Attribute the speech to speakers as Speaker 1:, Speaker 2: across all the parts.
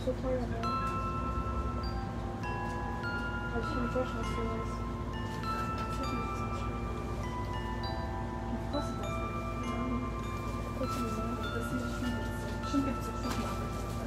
Speaker 1: 是偷人的，还是你做啥事了？自己做啥事？你告诉我噻，过去你们的心是被指出来的。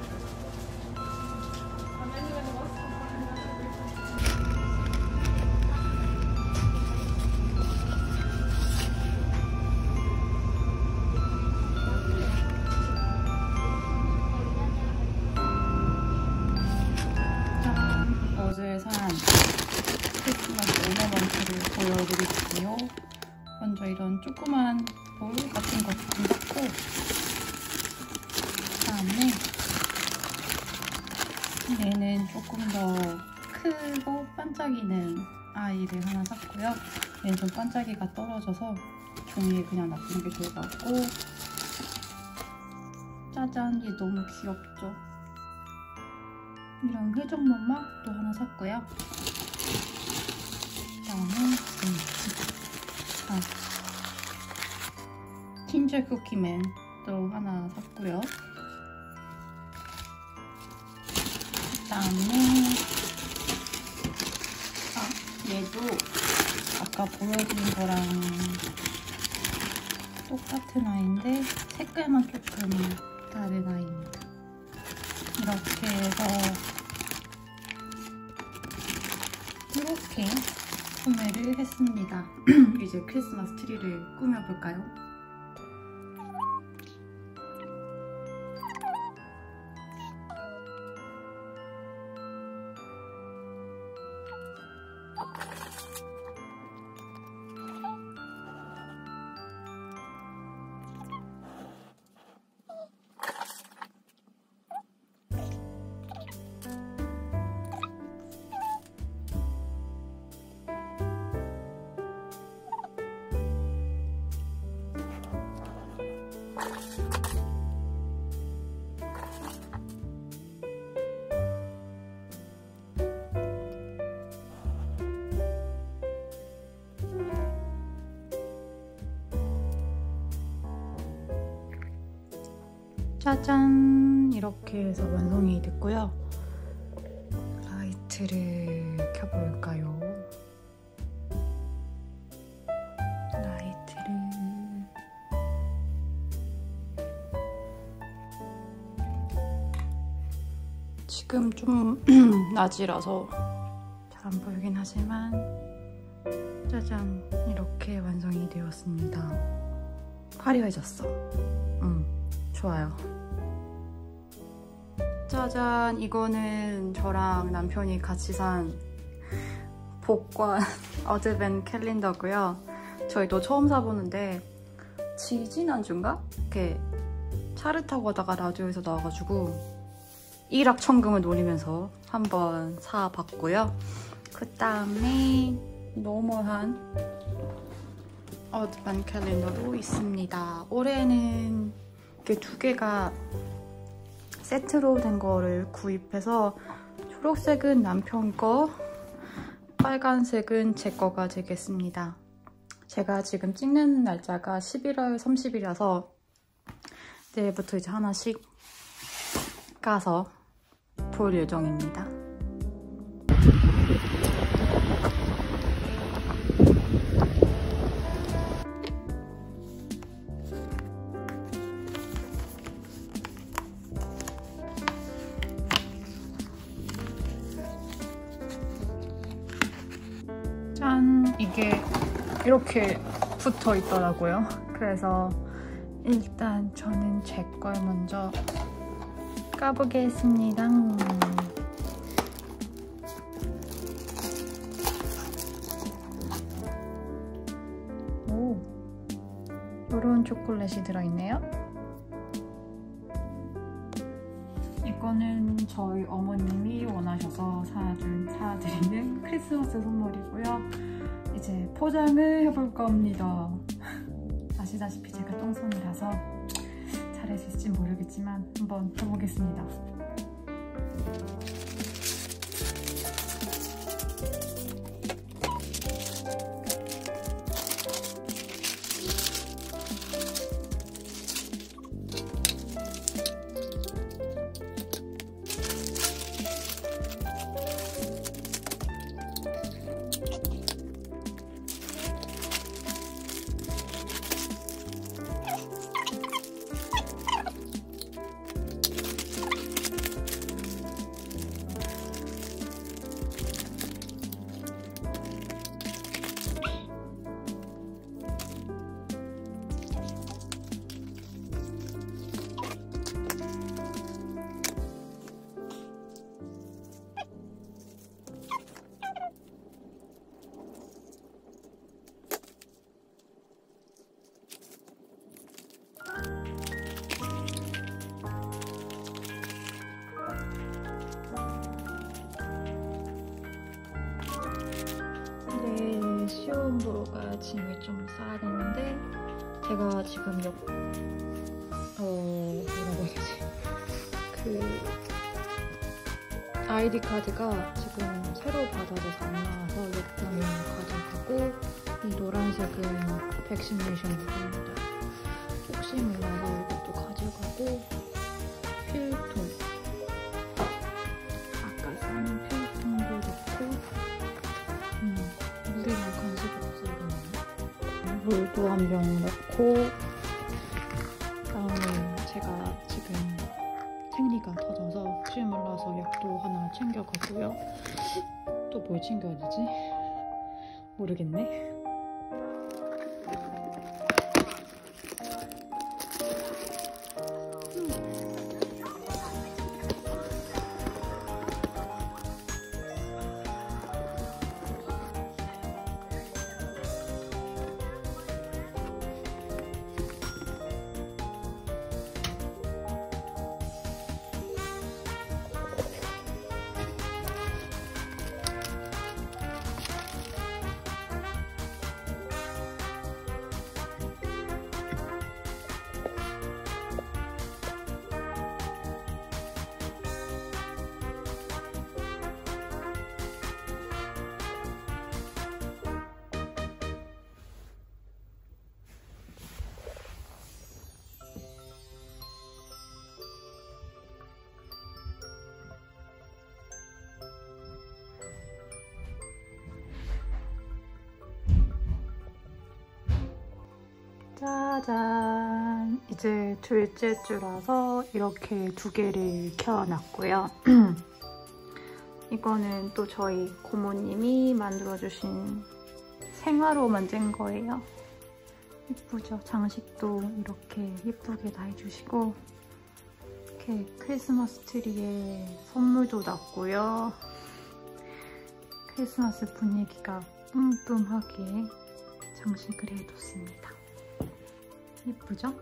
Speaker 2: 어제 산 크리스마스 오너먼트를 보여드릴게요. 먼저 이런 조그만 볼 같은 거 좀 샀고, 그다음에 얘는 조금 더 크고 반짝이는 아이를 하나 샀고요. 얘는 좀 반짝이가 떨어져서 종이에 그냥 놔두는 게 좋을 것 같고, 짜잔, 얘 너무 귀엽죠? 이런 회전목막도 하나 샀고요. 그다음에 킨저 쿠키맨도 하나 샀고요. 그다음에 얘도 아까 보여드린 거랑 똑같은 아이인데 색깔만 조금 다른 아이입니다. 이렇게 해서 이렇게 구매를 했습니다. 이제 크리스마스 트리를 꾸며볼까요? 짜잔! 이렇게 해서 완성이 됐고요. 라이트를 켜볼까요? 라이트를... 지금 좀 낮이라서 잘 안 보이긴 하지만 짜잔! 이렇게 완성이 되었습니다. 화려해졌어. 좋아요. 짜잔! 이거는 저랑 남편이 같이 산 복권 어드벤트 캘린더고요. 저희도 처음 사보는데 지지난주인가? 이렇게 차를 타고 가다가 라디오에서 나와가지고 일확천금을 노리면서 한번 사봤고요. 그 다음에 노멀한 어드벤트 캘린더도 있습니다. 올해는 이렇게 두 개가 세트로 된 거를 구입해서 초록색은 남편 거, 빨간색은 제 거가 되겠습니다. 제가 지금 찍는 날짜가 11월 30일이라서 내일부터 이제 하나씩 까서 볼 예정입니다. 짠! 이게 이렇게 붙어 있더라고요. 그래서 일단 저는 제 걸 먼저 까보겠습니다. 오, 이런 초콜릿이 들어있네요. 이거는 저희 어머님이 원하셔서 사드리는 크리스마스 선물이고요. 이제 포장을 해볼 겁니다. 아시다시피 제가 똥손이라서 잘할 수 있을지 모르겠지만 한번 해보겠습니다.
Speaker 1: 그 시험보러가 짐을 좀 싸야 되는데 제가 지금 뭐라고 해야 되지? 그 아이디 카드가 지금 새로 받아져서 안 나와서 여권을 가져가고 이 노란색은 백시네이션 부분입니다. 혹시 몰라서 이것도 가져가고 필통 아까 산 필통도 넣고 물이랑 간식 없어야 되나요? 물도 한 병 넣고 다음에 제가 지금 생리가 터져서 혹시 몰라서 약도 하나 챙겨가고요. 또 뭘 챙겨야 되지? 모르겠네. 짜잔! 이제 둘째 주라서 이렇게 두 개를 켜놨고요. 이거는 또 저희 고모님이 만들어주신 생화로 만든 거예요. 예쁘죠? 장식도 이렇게 예쁘게 다 해주시고 이렇게 크리스마스 트리에 선물도 놨고요. 크리스마스 분위기가 뿜뿜하게 장식을 해뒀습니다. 예쁘죠?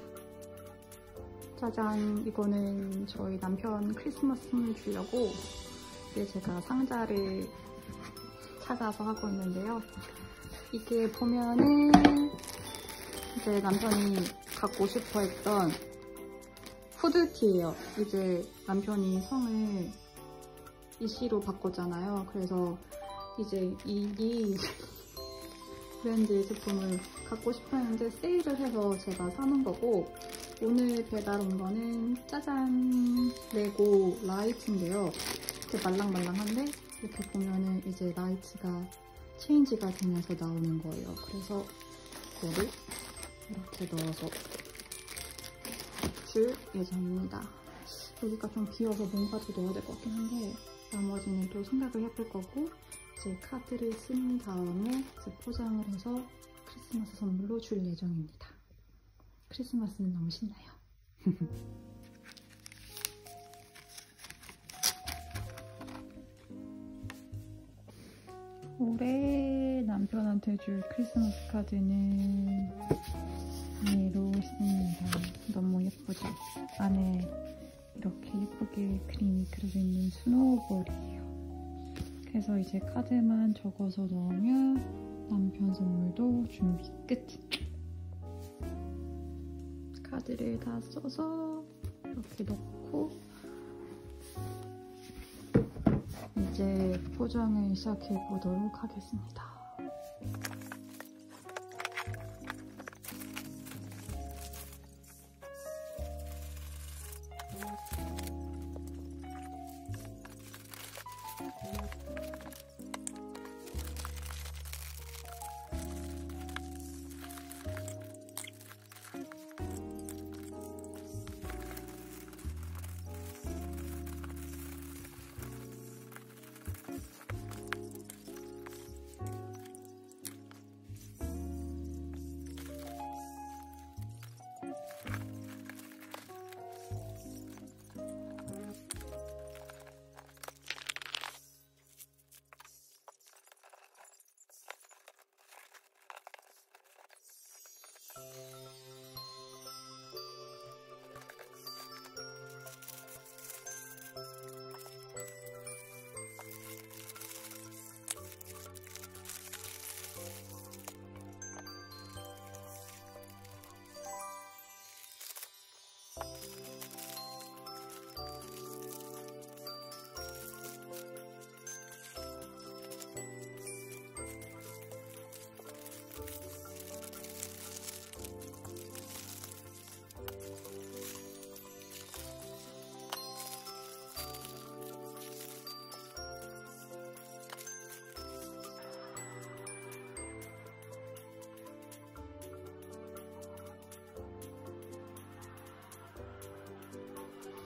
Speaker 1: 짜잔! 이거는 저희 남편 크리스마스 선물 주려고 이제 제가 상자를 찾아서 하고 있는데요. 이게 보면은 이제 남편이 갖고 싶어 했던 후드티예요. 이제 남편이 성을 이씨로 바꿨잖아요. 그래서 이제 이 브랜드 제품을 갖고 싶어 했는데 세일을 해서 제가 사는 거고, 오늘 배달 온 거는 짜잔! 레고 라이트인데요. 이렇게 말랑말랑한데 이렇게 보면은 이제 라이트가 체인지가 되면서 나오는 거예요. 그래서 이거를 이렇게 넣어서 줄 예정입니다. 여기가 좀 비어서 뭔가 더 넣어야 될 것 같긴 한데 나머지는 또 생각을 해볼 거고, 이제 카드를 쓴 다음에 이제 포장을 해서 크리스마스 선물로 줄 예정입니다. 크리스마스는 너무 신나요. 올해 남편한테 줄 크리스마스 카드는 이로 있습니다. 너무 예쁘죠? 안에 이렇게 예쁘게 그림이 그려져 있는 스노우볼이에요. 그래서 이제 카드만 적어서 넣으면 남편 선물도 준비 끝! 카드를 다 써서 이렇게 넣고 이제 포장을 시작해 보도록 하겠습니다.